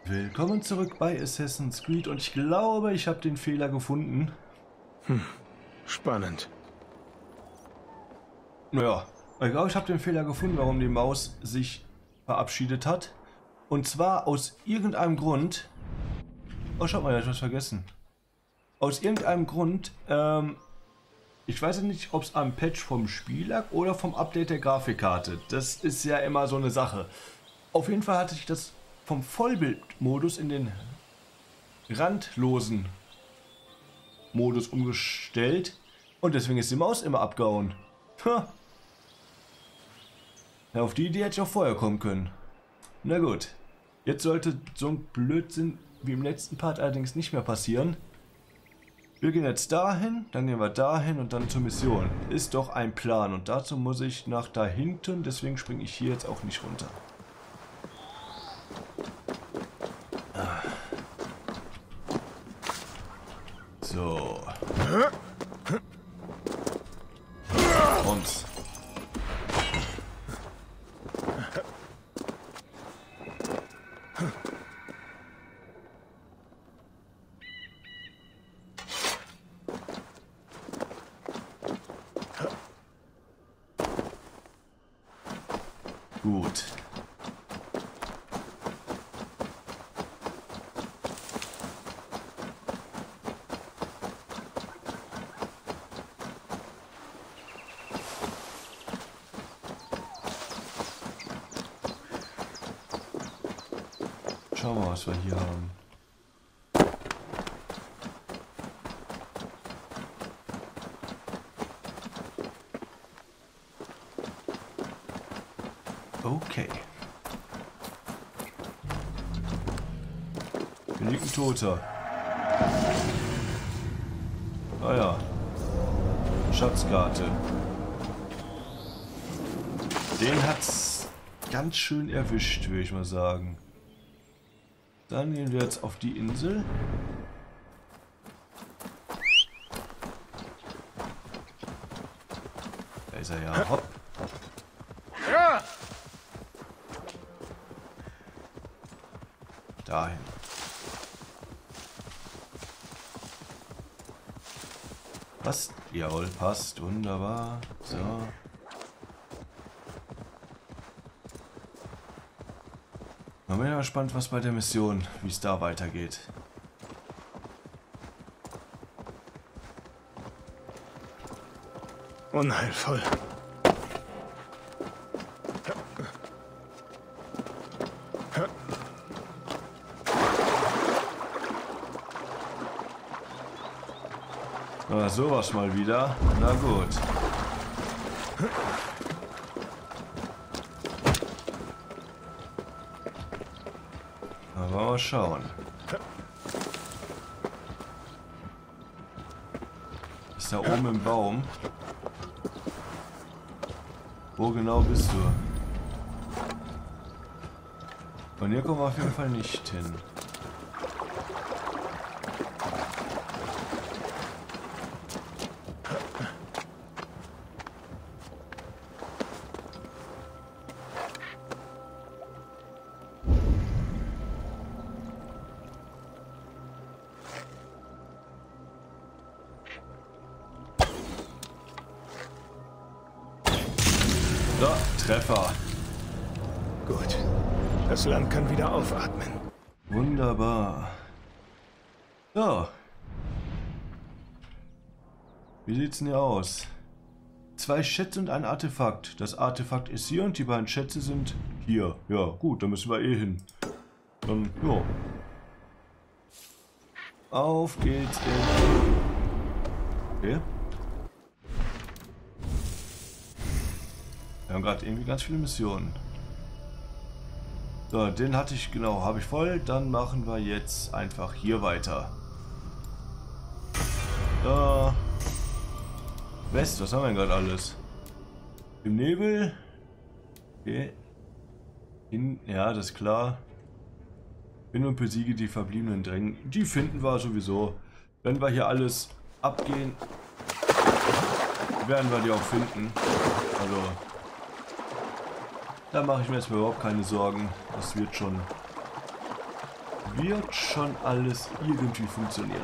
Willkommen zurück bei Assassin's Creed und ich glaube, ich habe den Fehler gefunden. Spannend. Naja, ich glaube, ich habe den Fehler gefunden, warum die Maus sich verabschiedet hat. Und zwar aus irgendeinem Grund... Oh, schaut mal, ich habe was vergessen. Aus irgendeinem Grund, ich weiß ja nicht, ob es am Patch vom Spiel lag oder vom Update der Grafikkarte. Das ist ja immer so eine Sache. Auf jeden Fall hatte ich das vom Vollbildmodus in den randlosen Modus umgestellt und deswegen ist die Maus immer abgehauen. Ha. Ja, auf die Idee hätte ich auch vorher kommen können. Na gut, jetzt sollte so ein Blödsinn wie im letzten Part allerdings nicht mehr passieren. Wir gehen jetzt dahin, dann gehen wir dahin und dann zur Mission. Ist doch ein Plan und dazu muss ich nach da hinten, deswegen springe ich hier jetzt auch nicht runter. So. Und. Gut. Schauen wir mal, was wir hier haben. Okay. Hier liegt ein Toter. Ah ja. Schatzkarte. Den hat's ganz schön erwischt, würde ich mal sagen. Dann gehen wir jetzt auf die Insel. Da ist er ja. Hopp. Dahin. Passt. Jawohl, passt. Wunderbar. So. Ich bin ja gespannt, was bei der Mission, wie es da weitergeht. Unheilvoll. Ah, sowas mal wieder. Na gut. Aber mal schauen. Ist da oben im Baum? Wo genau bist du? Von hier kommen wir auf jeden Fall nicht hin. So, Treffer. Gut. Das Land kann wieder aufatmen. Wunderbar. So. Wie sieht's denn hier aus? 2 Schätze und ein Artefakt. Das Artefakt ist hier und die beiden Schätze sind hier. Ja, gut, da müssen wir eh hin. Dann, ja. Auf geht's in... Okay. Wir haben gerade irgendwie ganz viele Missionen. So, den hatte ich, genau, habe ich voll. Dann machen wir jetzt einfach hier weiter. Da. West, was haben wir denn gerade alles? Im Nebel. Okay. Ja, das ist klar. Bin und besiege die verbliebenen Drängen. Die finden wir sowieso. Wenn wir hier alles abgehen, werden wir die auch finden. Also, da mache ich mir jetzt überhaupt keine Sorgen. Das wird schon wird schon alles irgendwie funktionieren.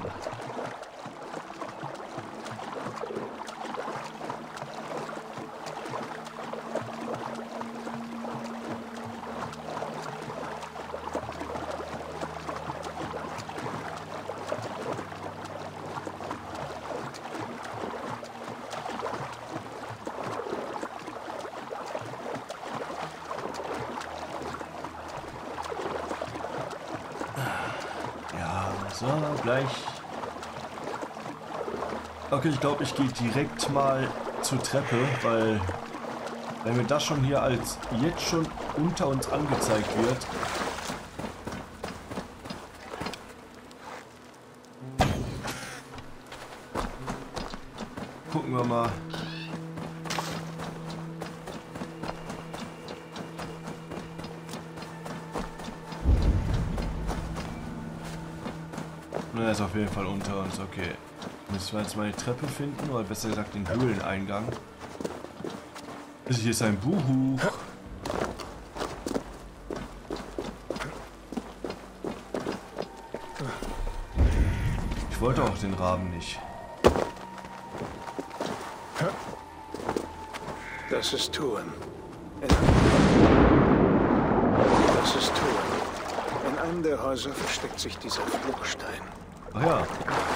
So, gleich. Okay, ich glaube, ich gehe direkt mal zur Treppe, weil wenn mir das schon hier als jetzt schon unter uns angezeigt wird. Gucken wir mal. Er ist auf jeden Fall unter uns, okay. Müssen wir jetzt mal die Treppe finden, oder besser gesagt den Höhleneingang. Hier ist ein Buch. Ich wollte auch den Raben nicht. Das ist Tuan. Das ist Tuan. In einem der Häuser versteckt sich dieser Fluchstein. Ach ja.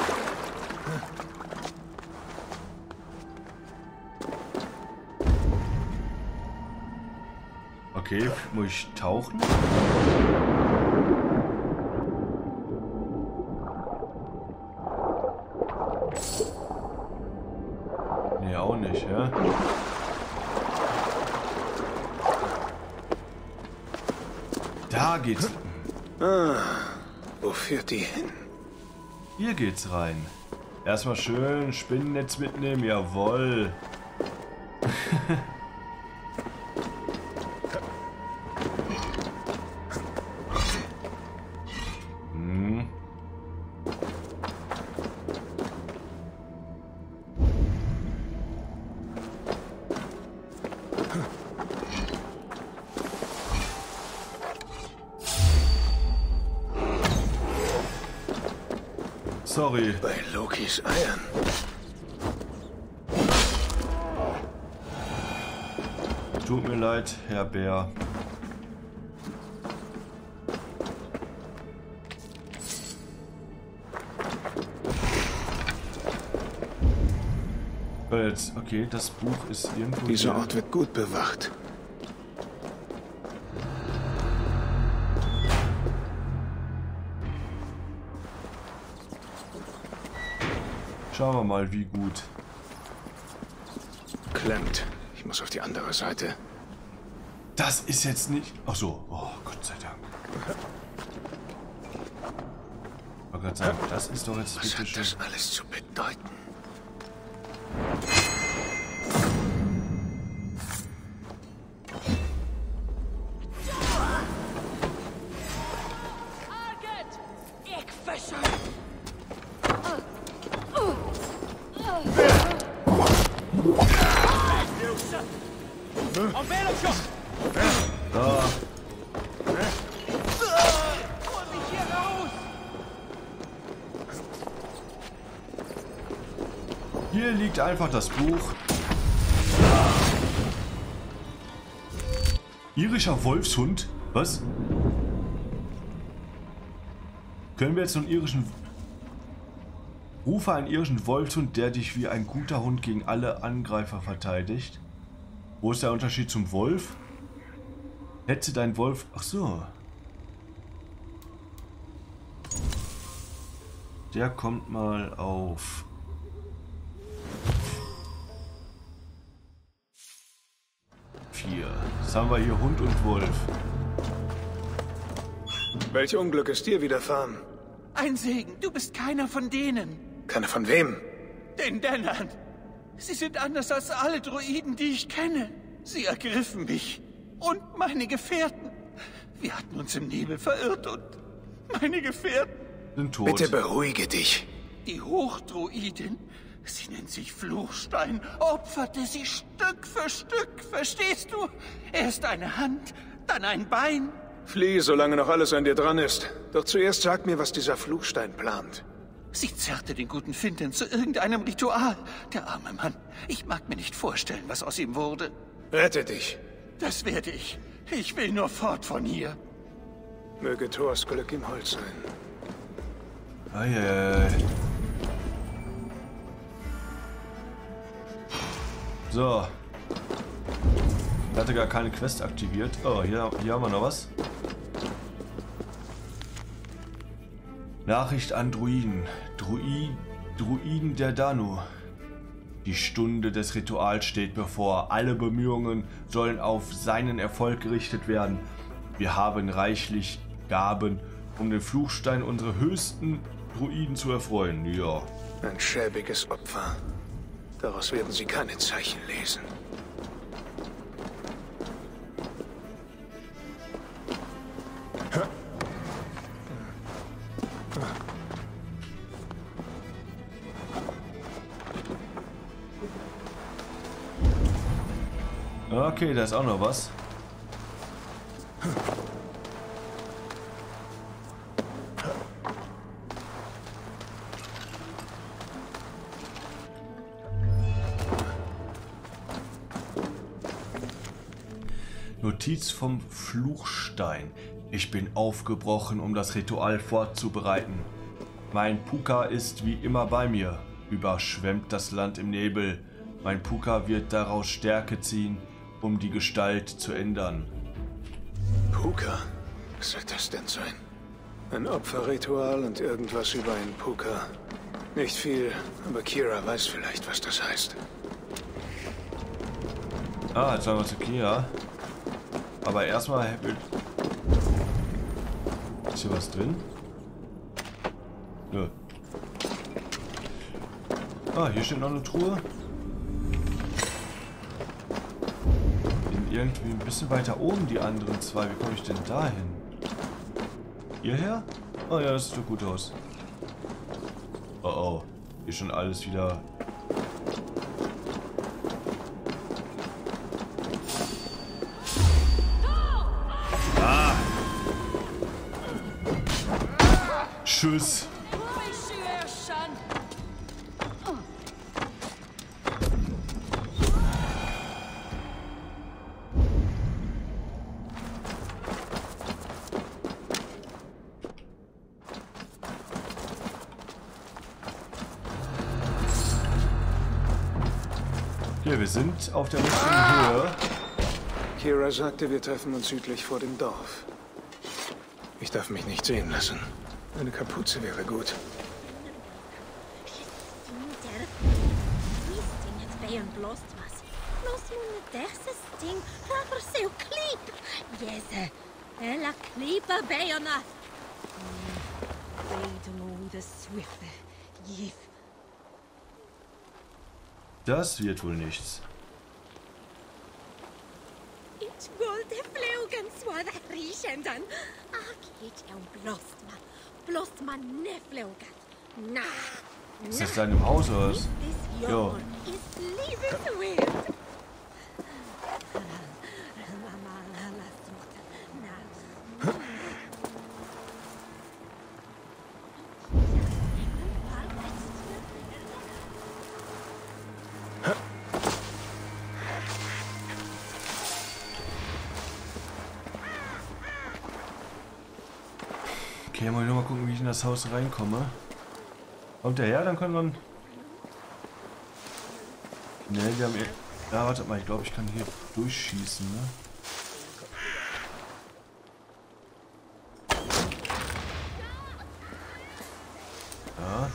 Okay, muss ich tauchen? Nee, auch nicht, ja? Da geht's. Wo führt die hin? Hier geht's rein. Erstmal schön Spinnennetz mitnehmen, jawohl. Sorry. Bei Lokis Eiern. Tut mir leid, Herr Bär. Jetzt, okay, das Buch ist irgendwo. Dieser Ort wird gut bewacht. Schauen wir mal, wie gut. Klemmt. Ich muss auf die andere Seite. Das ist jetzt nicht... Ach so. Oh, Gott sei Dank. Ich wollte gerade sagen, das ist doch jetzt... Was hat das alles zu bedeuten? Da. Hier liegt einfach das Buch. Irischer Wolfshund? Was? Können wir jetzt einen irischen... Rufe einen irischen Wolfshund, der dich wie ein guter Hund gegen alle Angreifer verteidigt. Wo ist der Unterschied zum Wolf? Hetze dein Wolf... Ach so. Der kommt mal auf... 4. Jetzt haben wir hier Hund und Wolf. Welch Unglück ist dir widerfahren? Ein Segen, du bist keiner von denen. Keiner von wem? Den Dennern. Sie sind anders als alle Druiden, die ich kenne. Sie ergriffen mich und meine Gefährten. Wir hatten uns im Nebel verirrt und meine Gefährten Sind tot. Bitte beruhige dich. Die Hochdruidin, sie nennt sich Fluchstein, opferte sie Stück für Stück, verstehst du? Erst eine Hand, dann ein Bein, Flieh, solange noch alles an dir dran ist. Doch zuerst sag mir, was dieser Fluchstein plant. Sie zerrte den guten Fintan zu irgendeinem Ritual. Der arme Mann. Ich mag mir nicht vorstellen, was aus ihm wurde. Rette dich. Das werde ich. Ich will nur fort von hier. Möge Thors Glück im Holz sein. Eieiei. So. Ich hatte gar keine Quest aktiviert. Oh, hier haben wir noch was. Nachricht an Druiden. Druiden der Danu. Die Stunde des Rituals steht bevor. Alle Bemühungen sollen auf seinen Erfolg gerichtet werden. Wir haben reichlich Gaben, um den Fluchstein unserer höchsten Druiden zu erfreuen. Ja. Ein schäbiges Opfer. Daraus werden sie keine Zeichen lesen. Okay, da ist auch noch was. Notiz vom Fluchstein. Ich bin aufgebrochen, um das Ritual vorzubereiten. Mein Puka ist wie immer bei mir. Überschwemmt das Land im Nebel. Mein Puka wird daraus Stärke ziehen, um die Gestalt zu ändern. Puka? Was soll das denn sein? Ein Opferritual und irgendwas über einen Puka. Nicht viel, aber Kira weiß vielleicht, was das heißt. Ah, jetzt wollen wir zu Kira. Aber erstmal... Ist hier was drin? Nö. Ah, hier steht noch eine Truhe. Irgendwie ein bisschen weiter oben die anderen zwei. Wie komme ich denn da hin? Hierher? Oh ja, das sieht doch gut aus. Oh oh. Hier schon alles wieder... Ah! Tschüss! Wir sind auf der richtigen Höhe. Kira sagte, wir treffen uns südlich vor dem Dorf. Ich darf mich nicht sehen lassen. Eine Kapuze wäre gut. Das wird wohl nichts. Ist das dein Haus oder was? Jo. Okay, mal nur mal gucken, wie ich in das Haus reinkomme. Kommt der her, dann können wir... Ne, wir haben... Ja, wartet mal, ich glaube, ich kann hier durchschießen, ne? Ja.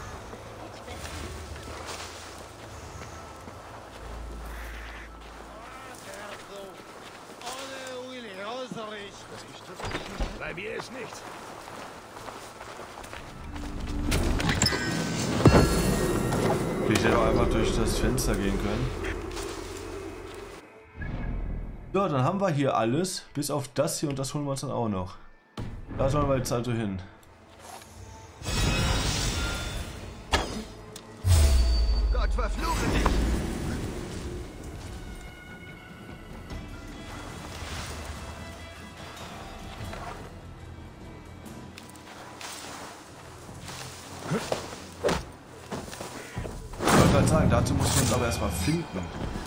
Bei mir ist nichts. Okay, ich hätte auch einfach durch das Fenster gehen können. So, dann haben wir hier alles, bis auf das hier, und das holen wir uns dann auch noch. Da sollen wir jetzt also hin. Gott verfluche dich! Ich wollte gerade sagen, dazu musst du uns aber erstmal finden.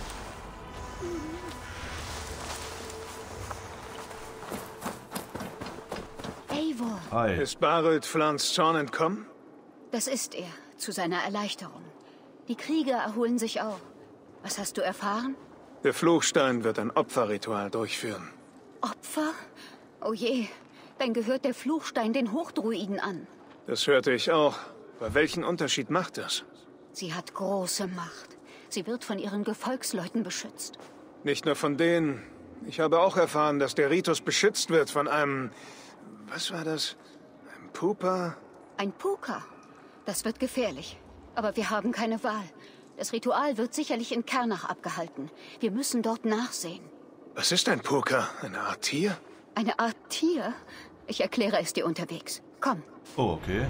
Eivor, Hi. Ist Barret Flans Zorn entkommen? das ist er, zu seiner Erleichterung. Die Krieger erholen sich auch. Was hast du erfahren? Der Fluchstein wird ein Opferritual durchführen. Opfer? Oh je, dann gehört der Fluchstein den Hochdruiden an. Das hörte ich auch. Aber welchen Unterschied macht das? Sie hat große Macht. Sie wird von ihren Gefolgsleuten beschützt. Nicht nur von denen. Ich habe auch erfahren, dass der Ritus beschützt wird von einem... Was war das? Ein Pupa? Ein Puka. Das wird gefährlich. Aber wir haben keine Wahl. Das Ritual wird sicherlich in Kernach abgehalten. Wir müssen dort nachsehen. Was ist ein Puka? Eine Art Tier? Eine Art Tier? Ich erkläre es dir unterwegs. Komm. Oh, okay.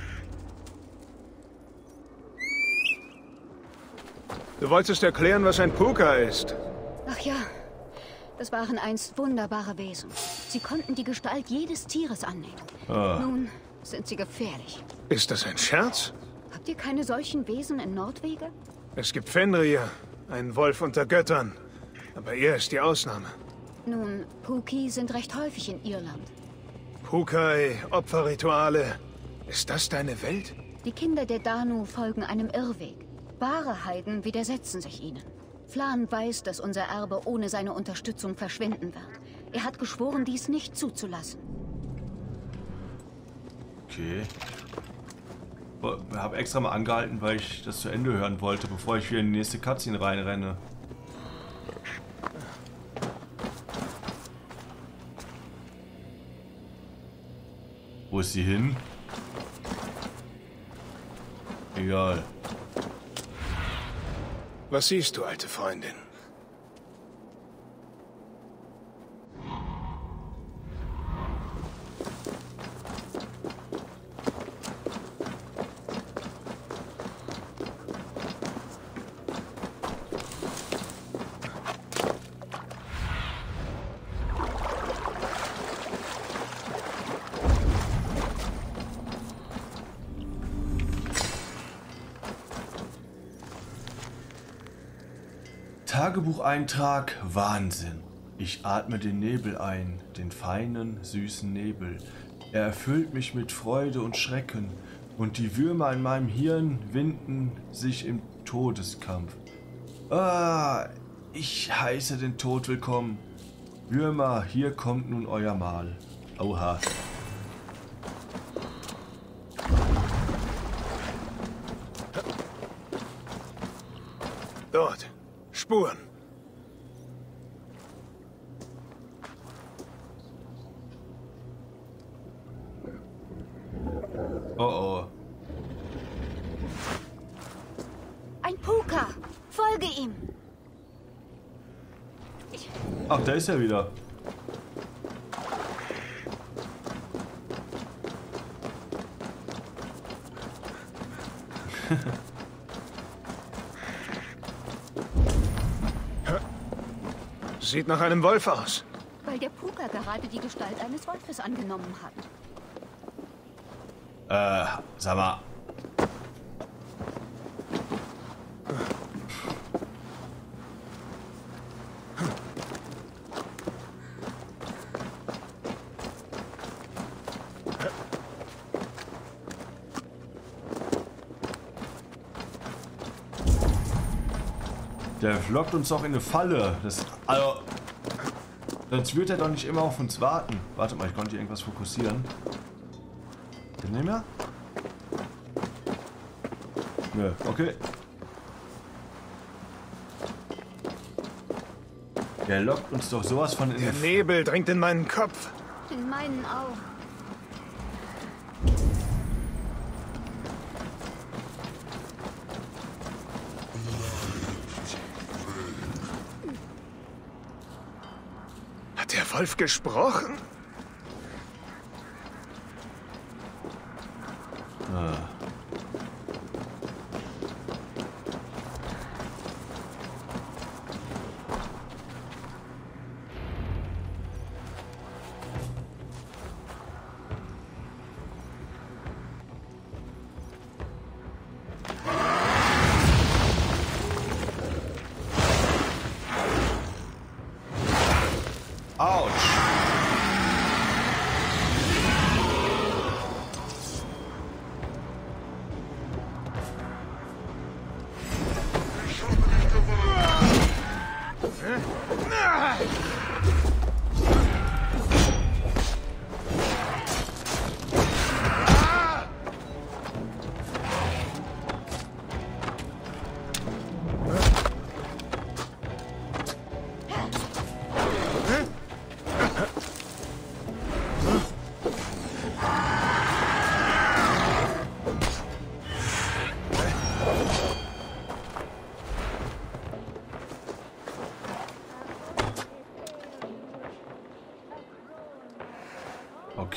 Du wolltest erklären, was ein Puka ist. Ach ja, das waren einst wunderbare Wesen. Sie konnten die Gestalt jedes Tieres annehmen. Nun sind sie gefährlich. Ist das ein Scherz? Habt ihr keine solchen Wesen in Nordwege? Es gibt Fenrir, einen Wolf unter Göttern. Aber er ist die Ausnahme. Nun, Puki sind recht häufig in Irland. Pukai, Opferrituale. Ist das deine Welt? Die Kinder der Danu folgen einem Irrweg. Wahre Heiden widersetzen sich ihnen. Flan weiß, dass unser Erbe ohne seine Unterstützung verschwinden wird. Er hat geschworen, dies nicht zuzulassen. Okay. Ich habe extra mal angehalten, weil ich das zu Ende hören wollte, bevor ich wieder in die nächste Cutscene reinrenne. Wo ist sie hin? Egal. Was siehst du, alte Freundin? Tagebucheintrag Wahnsinn. Ich atme den Nebel ein, den feinen, süßen Nebel. Er erfüllt mich mit Freude und Schrecken, und die Würmer in meinem Hirn winden sich im Todeskampf. Ah, ich heiße den Tod willkommen. Würmer, hier kommt nun euer Mahl. Oha. Dort. Spuren. Oh oh. Ein Puka! Folge ihm! Ach, da ist er wieder. Sieht nach einem Wolf aus. Weil der Puka gerade die Gestalt eines Wolfes angenommen hat. Sag mal. Der lockt uns doch in eine Falle. Also, sonst wird er doch nicht immer auf uns warten. Warte mal, ich konnte hier irgendwas fokussieren. Den nehmen wir? Nö, okay. Der lockt uns doch sowas von in Der eine Nebel dringt in meinen Kopf. In meinen auch. Hat der Wolf gesprochen?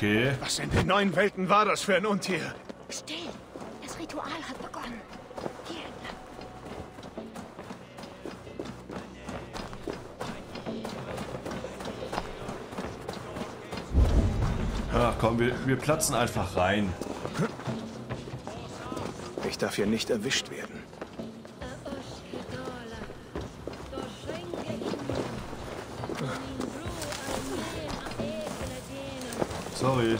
Okay. Was in den neuen Welten war das für ein Untier? Still! Das Ritual hat begonnen. Hier entlang. Ach komm, wir platzen einfach rein. Ich darf hier nicht erwischt werden. Sorry.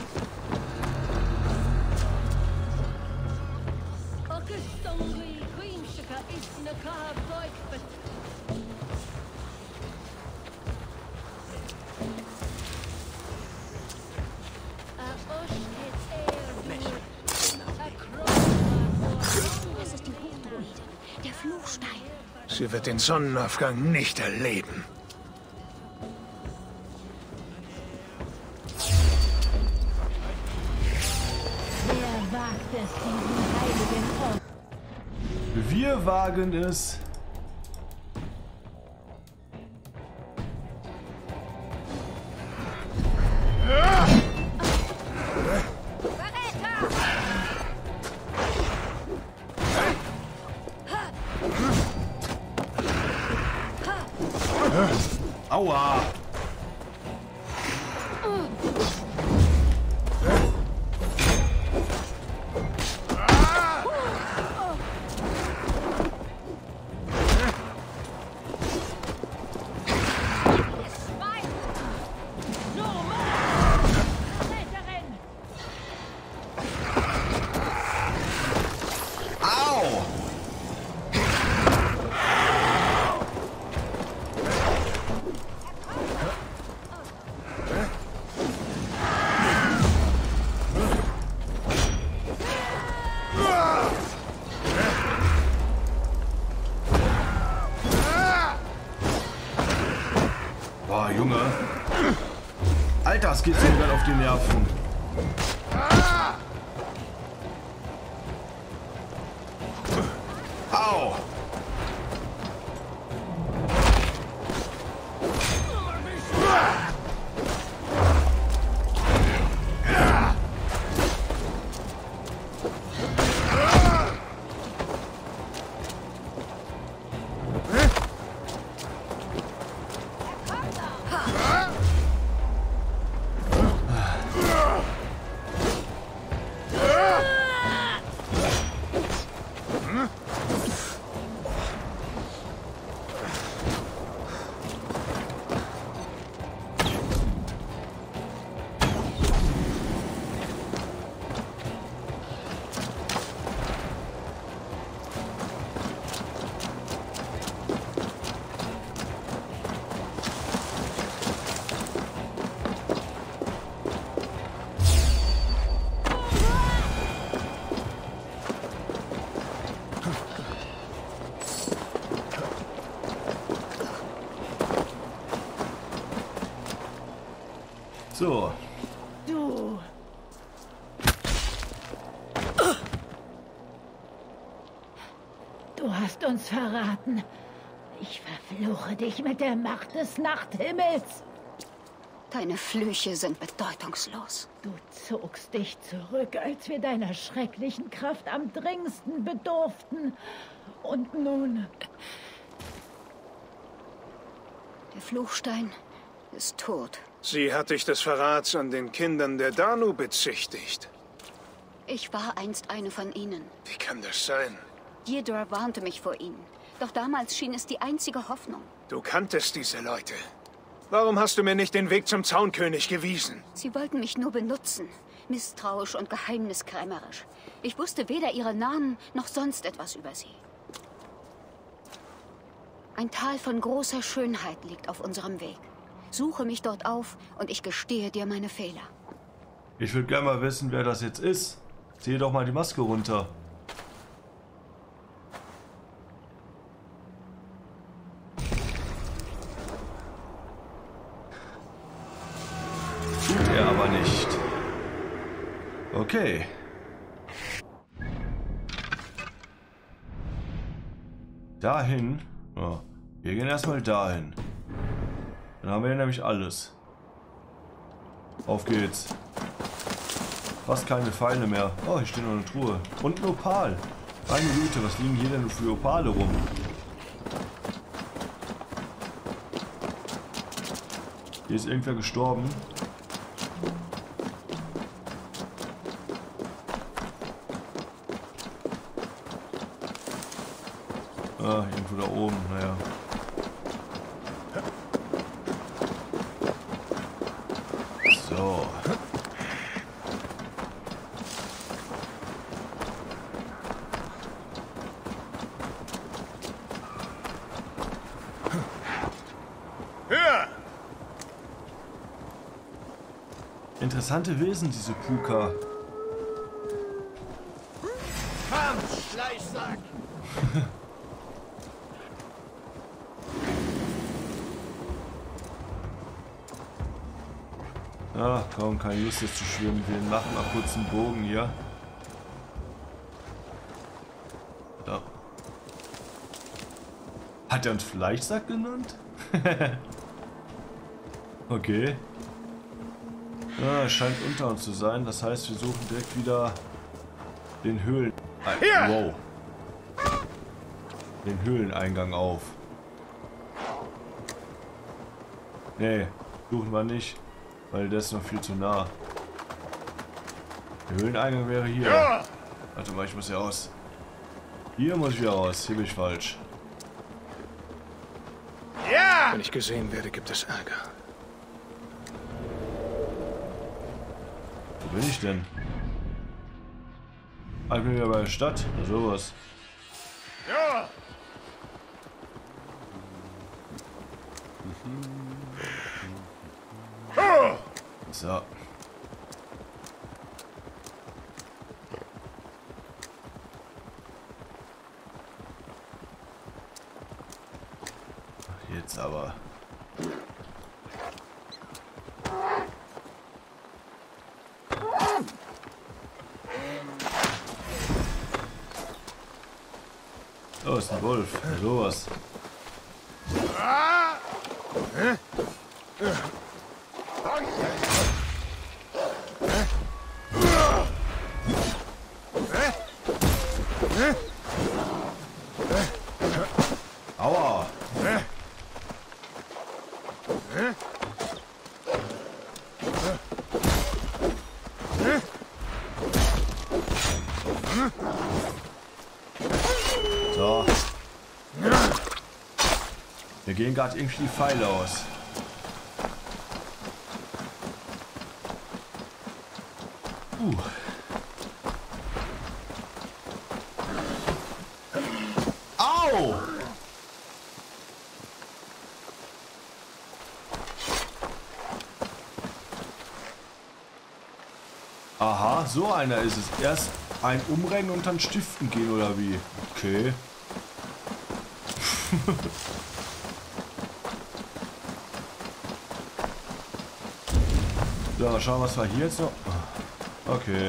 Das ist die Hochdruidin, der Fluchstein. Sie wird den Sonnenaufgang nicht erleben. Wer wagt es, diesen heiligen Ort? Wir wagen es. Aua! Au! Boah, Junge. Alter, es geht so gerade auf die Nerven. Au! So. Du! Du hast uns verraten. Ich verfluche dich mit der Macht des Nachthimmels. Deine Flüche sind bedeutungslos. Du zogst dich zurück, als wir deiner schrecklichen Kraft am dringendsten bedurften. Und nun... Der Fluchstein ist tot. Sie hat dich des Verrats an den Kindern der Danu bezichtigt. Ich war einst eine von ihnen. Wie kann das sein? Ydra warnte mich vor ihnen. Doch damals schien es die einzige Hoffnung. Du kanntest diese Leute. Warum hast du mir nicht den Weg zum Zaunkönig gewiesen? Sie wollten mich nur benutzen. Misstrauisch und geheimniskrämerisch. Ich wusste weder ihre Namen noch sonst etwas über sie. Ein Tal von großer Schönheit liegt auf unserem Weg. Suche mich dort auf und ich gestehe dir meine Fehler. Ich würde gerne mal wissen, wer das jetzt ist. Zieh doch mal die Maske runter. Tut er aber nicht. Okay. Dahin. Ja, wir gehen erstmal dahin. Dann haben wir nämlich alles. Auf geht's. Fast keine Pfeile mehr. Oh, hier steht noch eine Truhe. Und ein Opal. Meine Güte, was liegen hier denn für Opale rum? Hier ist irgendwer gestorben. Ah, irgendwo da oben, naja. So. Interessante Wesen, diese Puka. Komm, Schleichsack! Ah, kaum keine Lust jetzt zu schwimmen. Wir machen mal kurz einen Bogen hier. Ja. Hat er uns Fleischsack genannt? Okay. Ja, es scheint unter uns zu sein. Das heißt, wir suchen direkt wieder den Wow. Den Höhleneingang auf. Nee, suchen wir nicht. Weil der ist noch viel zu nah. Der Höhleneingang wäre hier. Ja. Warte mal, ich muss hier raus. Hier muss ich wieder raus. Hier bin ich falsch. Ja! Wenn ich gesehen werde, gibt es Ärger. Wo bin ich denn? Ah, ich bin wieder bei der Stadt. Oder sowas. Ja! So. Jetzt aber. Oh, ist ein Wolf. Sowas. Aua. So. Wir gehen gerade irgendwie die Pfeile aus. Au! Aha, so einer ist es. Erst ein Umrennen und dann stiften gehen oder wie? Okay. So, mal schauen, was wir hier jetzt noch... Okay.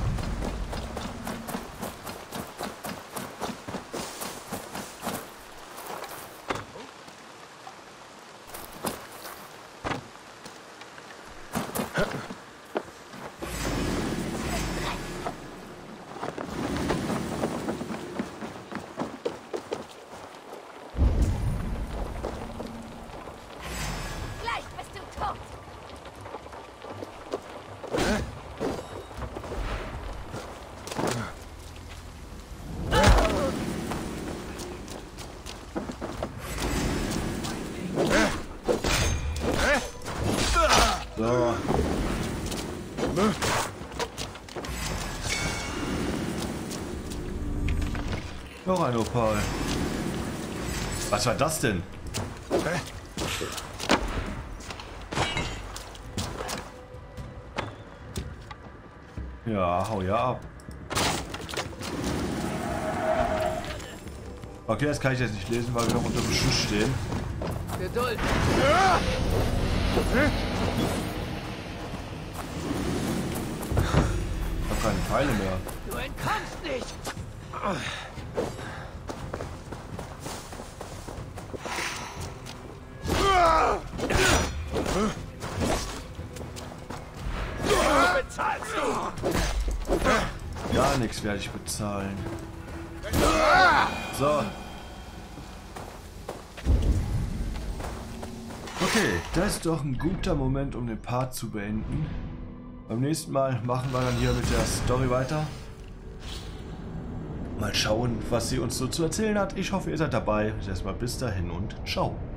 Gleich bist du tot. So. Noch ein Opal. Was war das denn? Ja, hau ja ab. Okay, das kann ich jetzt nicht lesen, weil wir noch unter Beschuss stehen. Geduld. Ich hab keine Pfeile mehr. Du entkommst nicht. Bezahlst du? gar nichts werde ich bezahlen. So. Okay, das ist doch ein guter Moment, um den Part zu beenden. Beim nächsten Mal machen wir dann hier mit der Story weiter. Mal schauen, was sie uns so zu erzählen hat. Ich hoffe, ihr seid dabei. Erstmal bis dahin und ciao.